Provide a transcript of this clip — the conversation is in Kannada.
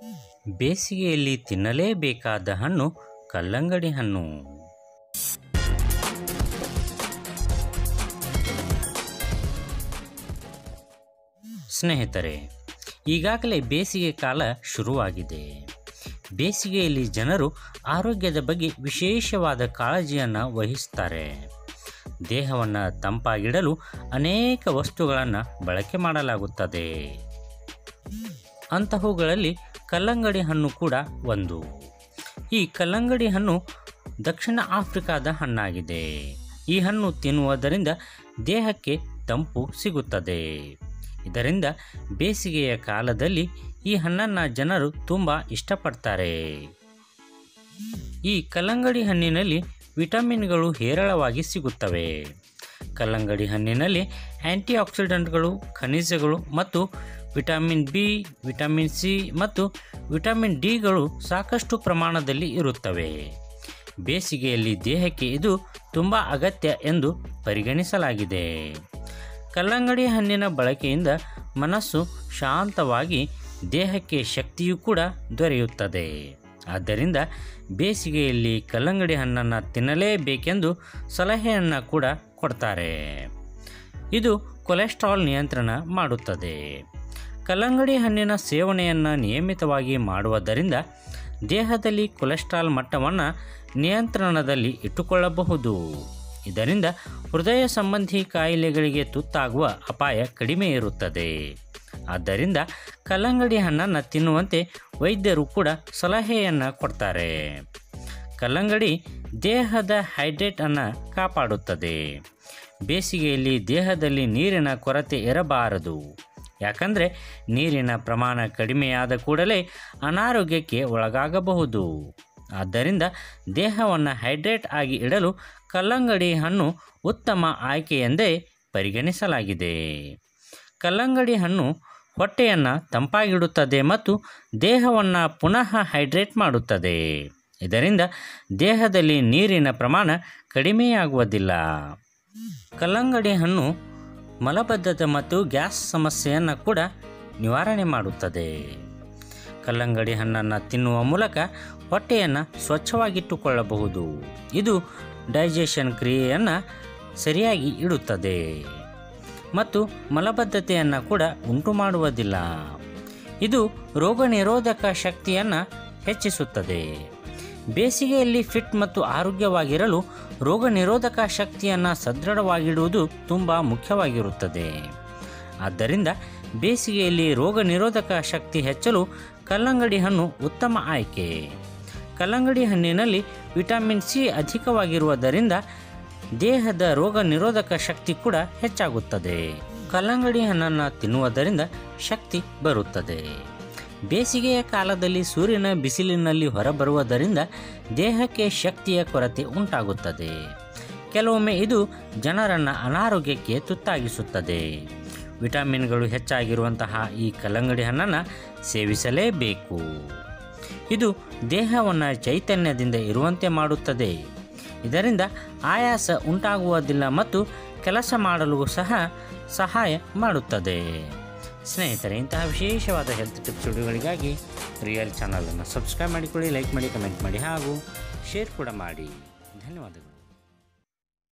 ಬೇಸಿಗೆಯಲ್ಲಿ ತಿನ್ನಲೇಬೇಕಾದ ಹಣ್ಣು ಕಲ್ಲಂಗಡಿ ಹಣ್ಣು. ಸ್ನೇಹಿತರೆ, ಈಗಾಗಲೇ ಬೇಸಿಗೆ ಕಾಲ ಶುರುವಾಗಿದೆ. ಬೇಸಿಗೆಯಲ್ಲಿ ಜನರು ಆರೋಗ್ಯದ ಬಗ್ಗೆ ವಿಶೇಷವಾದ ಕಾಳಜಿಯನ್ನು ವಹಿಸ್ತಾರೆ. ದೇಹವನ್ನು ತಂಪಾಗಿಡಲು ಅನೇಕ ವಸ್ತುಗಳನ್ನು ಬಳಕೆ ಮಾಡಲಾಗುತ್ತದೆ. ಅಂತಹವುಗಳಲ್ಲಿ ಕಲ್ಲಂಗಡಿ ಹಣ್ಣು ಕೂಡ ಒಂದು. ಈ ಕಲ್ಲಂಗಡಿ ಹಣ್ಣು ದಕ್ಷಿಣ ಆಫ್ರಿಕಾದ ಹಣ್ಣಾಗಿದೆ. ಈ ಹಣ್ಣು ತಿನ್ನುವುದರಿಂದ ದೇಹಕ್ಕೆ ತಂಪು ಸಿಗುತ್ತದೆ. ಇದರಿಂದ ಬೇಸಿಗೆಯ ಕಾಲದಲ್ಲಿ ಈ ಹಣ್ಣನ್ನು ಜನರು ತುಂಬ ಇಷ್ಟಪಡ್ತಾರೆ. ಈ ಕಲ್ಲಂಗಡಿ ಹಣ್ಣಿನಲ್ಲಿ ವಿಟಮಿನ್ಗಳು ಹೇರಳವಾಗಿ ಸಿಗುತ್ತವೆ. ಕಲ್ಲಂಗಡಿ ಹಣ್ಣಿನಲ್ಲಿ ಆ್ಯಂಟಿ ಆಕ್ಸಿಡೆಂಟ್ಗಳು, ಖನಿಜಗಳು ಮತ್ತು ವಿಟಮಿನ್ ಬಿ, ವಿಟಮಿನ್ ಸಿ ಮತ್ತು ವಿಟಮಿನ್ ಡಿಗಳು ಸಾಕಷ್ಟು ಪ್ರಮಾಣದಲ್ಲಿ ಇರುತ್ತವೆ. ಬೇಸಿಗೆಯಲ್ಲಿ ದೇಹಕ್ಕೆ ಇದು ತುಂಬ ಅಗತ್ಯ ಎಂದು ಪರಿಗಣಿಸಲಾಗಿದೆ. ಕಲ್ಲಂಗಡಿ ಹಣ್ಣಿನ ಬಳಕೆಯಿಂದ ಮನಸ್ಸು ಶಾಂತವಾಗಿ ದೇಹಕ್ಕೆ ಶಕ್ತಿಯೂ ಕೂಡ ದೊರೆಯುತ್ತದೆ. ಆದ್ದರಿಂದ ಬೇಸಿಗೆಯಲ್ಲಿ ಕಲ್ಲಂಗಡಿ ಹಣ್ಣನ್ನು ತಿನ್ನಲೇಬೇಕೆಂದು ಸಲಹೆಯನ್ನು ಕೂಡ ಕೊಡ್ತಾರೆ. ಇದು ಕೊಲೆಸ್ಟ್ರಾಲ್ ನಿಯಂತ್ರಣ ಮಾಡುತ್ತದೆ. ಕಲ್ಲಂಗಡಿ ಹಣ್ಣಿನ ಸೇವನೆಯನ್ನು ನಿಯಮಿತವಾಗಿ ಮಾಡುವುದರಿಂದ ದೇಹದಲ್ಲಿ ಕೊಲೆಸ್ಟ್ರಾಲ್ ಮಟ್ಟವನ್ನು ನಿಯಂತ್ರಣದಲ್ಲಿ ಇಟ್ಟುಕೊಳ್ಳಬಹುದು. ಇದರಿಂದ ಹೃದಯ ಸಂಬಂಧಿ ಕಾಯಿಲೆಗಳಿಗೆ ತುತ್ತಾಗುವ ಅಪಾಯ ಕಡಿಮೆ ಇರುತ್ತದೆ. ಆದ್ದರಿಂದ ಕಲ್ಲಂಗಡಿ ಹಣ್ಣನ್ನು ತಿನ್ನುವಂತೆ ವೈದ್ಯರು ಕೂಡ ಸಲಹೆಯನ್ನು ಕೊಡ್ತಾರೆ. ಕಲ್ಲಂಗಡಿ ದೇಹದ ಹೈಡ್ರೇಟನ್ನು ಕಾಪಾಡುತ್ತದೆ. ಬೇಸಿಗೆಯಲ್ಲಿ ದೇಹದಲ್ಲಿ ನೀರಿನ ಕೊರತೆ ಇರಬಾರದು. ಯಾಕಂದರೆ ನೀರಿನ ಪ್ರಮಾಣ ಕಡಿಮೆಯಾದ ಕೂಡಲೇ ಅನಾರೋಗ್ಯಕ್ಕೆ ಒಳಗಾಗಬಹುದು. ಆದ್ದರಿಂದ ದೇಹವನ್ನು ಹೈಡ್ರೇಟ್ ಆಗಿ ಇಡಲು ಕಲ್ಲಂಗಡಿ ಹಣ್ಣು ಉತ್ತಮ ಆಯ್ಕೆಯೆಂದೇ ಪರಿಗಣಿಸಲಾಗಿದೆ. ಕಲ್ಲಂಗಡಿ ಹಣ್ಣು ಹೊಟ್ಟೆಯನ್ನು ತಂಪಾಗಿಡುತ್ತದೆ ಮತ್ತು ದೇಹವನ್ನು ಪುನಃ ಹೈಡ್ರೇಟ್ ಮಾಡುತ್ತದೆ. ಇದರಿಂದ ದೇಹದಲ್ಲಿ ನೀರಿನ ಪ್ರಮಾಣ ಕಡಿಮೆಯಾಗುವುದಿಲ್ಲ. ಕಲ್ಲಂಗಡಿ ಹಣ್ಣು ಮಲಬದ್ಧತೆ ಮತ್ತು ಗ್ಯಾಸ್ ಸಮಸ್ಯೆಯನ್ನು ಕೂಡ ನಿವಾರಣೆ ಮಾಡುತ್ತದೆ. ಕಲ್ಲಂಗಡಿ ಹಣ್ಣನ್ನು ತಿನ್ನುವ ಮೂಲಕ ಹೊಟ್ಟೆಯನ್ನು ಸ್ವಚ್ಛವಾಗಿಟ್ಟುಕೊಳ್ಳಬಹುದು. ಇದು ಡೈಜೆಷನ್ ಕ್ರಿಯೆಯನ್ನು ಸರಿಯಾಗಿ ಇಡುತ್ತದೆ ಮತ್ತು ಮಲಬದ್ಧತೆಯನ್ನು ಕೂಡ ಉಂಟು ಮಾಡುವುದಿಲ್ಲ. ಇದು ರೋಗ ನಿರೋಧಕ ಶಕ್ತಿಯನ್ನು ಹೆಚ್ಚಿಸುತ್ತದೆ. ಬೇಸಿಗೆಯಲ್ಲಿ ಫಿಟ್ ಮತ್ತು ಆರೋಗ್ಯವಾಗಿರಲು ರೋಗ ನಿರೋಧಕ ಶಕ್ತಿಯನ್ನು ಸದೃಢವಾಗಿಡುವುದು ತುಂಬ ಮುಖ್ಯವಾಗಿರುತ್ತದೆ. ಆದ್ದರಿಂದ ಬೇಸಿಗೆಯಲ್ಲಿ ರೋಗ ನಿರೋಧಕ ಶಕ್ತಿ ಹೆಚ್ಚಲು ಕಲ್ಲಂಗಡಿ ಹಣ್ಣು ಉತ್ತಮ ಆಯ್ಕೆ. ಕಲ್ಲಂಗಡಿ ಹಣ್ಣಿನಲ್ಲಿ ವಿಟಮಿನ್ ಸಿ ಅಧಿಕವಾಗಿರುವುದರಿಂದ ದೇಹದ ರೋಗ ನಿರೋಧಕ ಶಕ್ತಿ ಕೂಡ ಹೆಚ್ಚಾಗುತ್ತದೆ. ಕಲ್ಲಂಗಡಿ ಹಣ್ಣನ್ನು ತಿನ್ನುವುದರಿಂದ ಶಕ್ತಿ ಬರುತ್ತದೆ. ಬೇಸಿಗೆಯ ಕಾಲದಲ್ಲಿ ಸೂರ್ಯನ ಬಿಸಿಲಿನಲ್ಲಿ ಹೊರಬರುವುದರಿಂದ ದೇಹಕ್ಕೆ ಶಕ್ತಿಯ ಕೊರತೆ ಉಂಟಾಗುತ್ತದೆ. ಕೆಲವೊಮ್ಮೆ ಇದು ಜನರನ್ನು ಅನಾರೋಗ್ಯಕ್ಕೆ ತುತ್ತಾಗಿಸುತ್ತದೆ. ವಿಟಮಿನ್ಗಳು ಹೆಚ್ಚಾಗಿರುವಂತಹ ಈ ಕಲ್ಲಂಗಡಿ ಹಣ್ಣನ್ನು ಸೇವಿಸಲೇಬೇಕು. ಇದು ದೇಹವನ್ನು ಚೈತನ್ಯದಿಂದ ಇರುವಂತೆ ಮಾಡುತ್ತದೆ. ಇದರಿಂದ ಆಯಾಸ ಉಂಟಾಗುವುದಿಲ್ಲ ಮತ್ತು ಕೆಲಸ ಮಾಡಲು ಸಹ ಸಹಾಯ ಮಾಡುತ್ತದೆ. ಸ್ನೇಹಿತರೆ, ಇಂತಹ ವಿಶೇಷವಾದ ಹೆಲ್ತ್ ಟಿಪ್ಸ್ ವಿಡಿಯೋಗಳಿಗಾಗಿ ರಿಯಲ್ ಚಾನಲನ್ನು ಸಬ್ಸ್ಕ್ರೈಬ್ ಮಾಡಿಕೊಳ್ಳಿ, ಲೈಕ್ ಮಾಡಿ, ಕಮೆಂಟ್ ಮಾಡಿ ಹಾಗೂ ಶೇರ್ ಕೂಡ ಮಾಡಿ. ಧನ್ಯವಾದಗಳು.